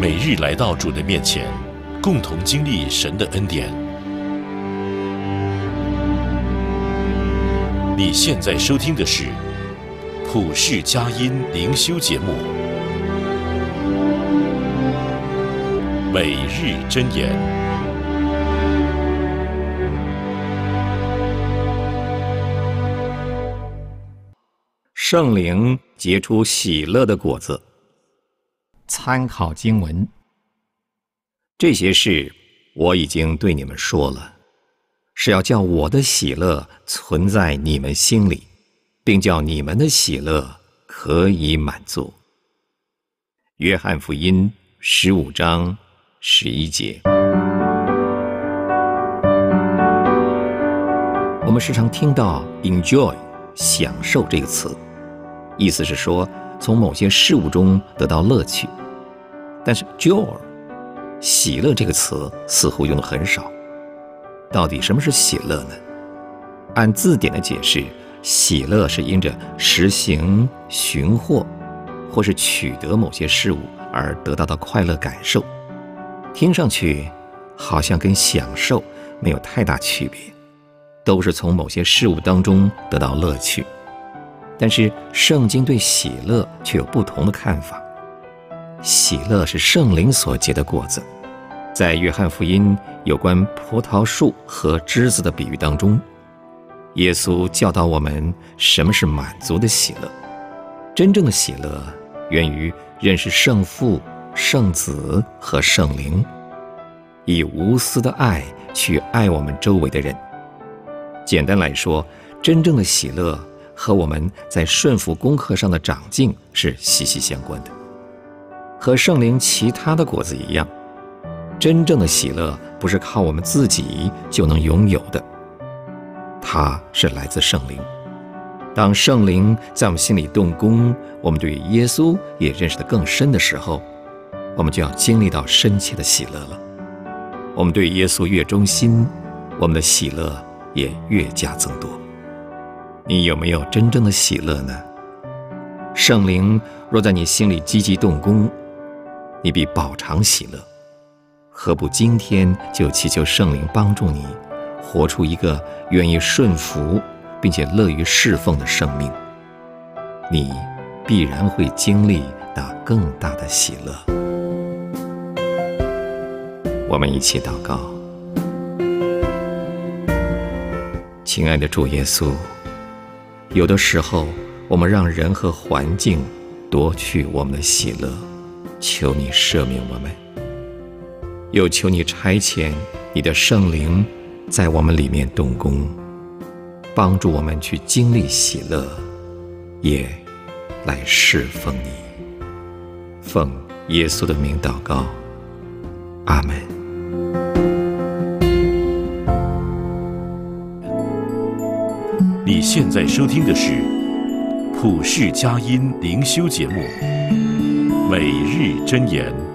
每日来到主的面前，共同经历神的恩典。你现在收听的是普世佳音灵修节目《每日箴言》。 圣灵结出喜乐的果子。参考经文：这些事我已经对你们说了，是要叫我的喜乐存在你们心里，并叫你们的喜乐可以满足。约翰福音15章11节。我们时常听到 enjoy 享受这个词，意思是说从某些事物中得到乐趣。但是 joy 喜乐这个词似乎用得很少。到底什么是喜乐呢？按字典的解释，喜乐是因着实行、寻获或是取得某些事物而得到的快乐感受。听上去好像跟享受没有太大区别，都是从某些事物当中得到乐趣。但是圣经对喜乐却有不同的看法。喜乐是圣灵所结的果子。在约翰福音有关葡萄树和枝子的比喻当中，耶稣教导我们什么是满足的喜乐。真正的喜乐源于认识圣父、圣子和圣灵，以无私的爱去爱我们周围的人。简单来说，真正的喜乐和我们在顺服功课上的长进是息息相关的。和圣灵其他的果子一样，真正的喜乐不是靠我们自己就能拥有的，它是来自圣灵。当圣灵在我们心里动工，我们对耶稣也认识得更深的时候，我们就要经历到深切的喜乐了。我们对耶稣越忠心，我们的喜乐也越加增多。你有没有真正的喜乐呢？圣灵若在你心里积极动工，你必饱尝喜乐。何不今天就祈求圣灵帮助你活出一个愿意顺服并且乐于侍奉的生命，你必然会经历到更大的喜乐。我们一起祷告。亲爱的主耶稣，有的时候我们让人和环境夺去我们的喜乐，求你赦免我们，又求你差遣你的圣灵在我们里面动工，帮助我们去经历喜乐，也来侍奉你。奉耶稣的名祷告，阿们。 你现在收听的是普世佳音灵修节目《每日箴言》。